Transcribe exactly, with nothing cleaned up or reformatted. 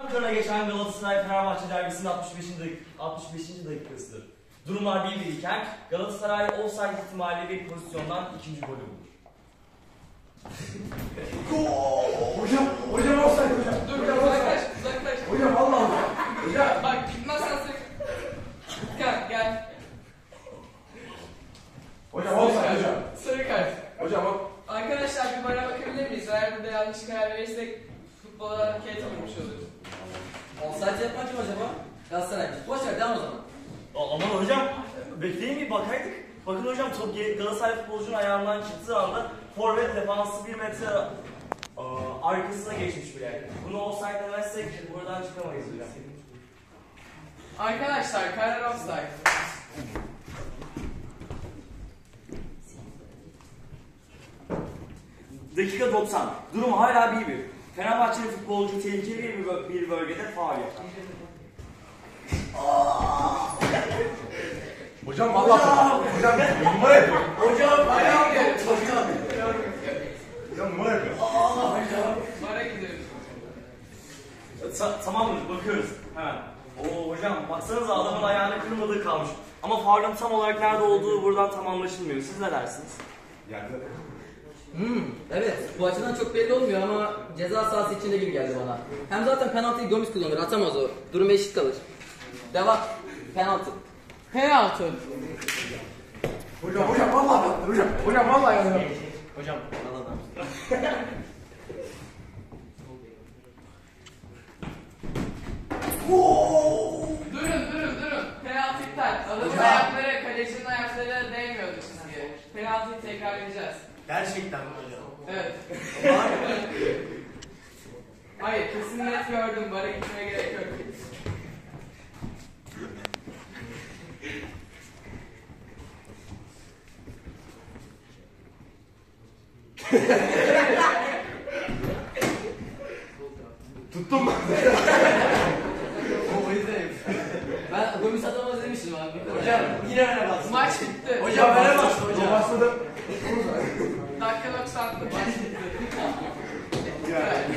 Ankara geçen Galatasaray Fenerbahçe derbisinin altmış beşinci altmış beşinci dakikasıdır. Durumlar bir bir iken Galatasaray offside ihtimali bir pozisyondan ikinci golü bulur. Hocam, hocam offside hocam. Dur dur uzaklaş, uzaklaş. Hocam vallahi hocam. Hocam. Bak gitmezsen sık. Gel gel. Hocam offside hocam. Sarı kart. Hocam o. Arkadaşlar bir bana bakabilir miyiz? Eğer burada yanlış karar verirsek futbola hareket olmuş oluruz. Offside yapmak kim acaba? Galatasaray. Boş ver, devam o zaman. Aman hocam, bekleyin bir bakaydık. Bakın hocam, top Galatasaray futbolcunun ayağından çıktığı anda forvet defansı bir metre aa, arkasına geçmiş bile. Bunu offside demezsek buradan çıkamayız hocam. Arkadaşlar karar offside. Dakika doksan. Durum hala bir bir. Fenerbahçeli futbolcu tehlikeli bir, bir bölgede faul yapar. Hocam vallahi. Hocam numara yapıyor. Hocam, ayağım geldi. Hocam. Hocam numara yapıyor. Bara gidiyoruz. Ta Tamamdır, bakıyoruz hemen. Oo hocam, baksanıza adamın ayağını kırmadığı kalmış. Ama faulün tam olarak nerede olduğu buradan tam anlaşılmıyor. Siz ne dersiniz? Yerde. Hmm, evet. Bu açıdan çok belli olmuyor ama ceza sahası içinde gibi geldi bana. Hem zaten penaltıyı Gomis kullanır, atamaz o. Durum eşit kalır. Devam. Penaltı. Penaltı. Hocam hocam vallahi bak. Hocam hocam vallahi yani. Hocam, anladım. Durun durun durun. Penaltı iptal. Adamın ayakları, kalecinin ayakları değmiyordu çizgiye. Penaltıyı tekrarlayacağız. Gerçekten mi hocam? Evet. Hayır, kesin net gördüm. Bara gitmeye gerek yok. Tuttum ben. Ben Gomis atamaz demiştim abi. Hocam, yine öne bastın. Maç bitti. Hocam, öne bastın Hocam hocam. başladım. Dakika doksandı. Maç bitti. Ya.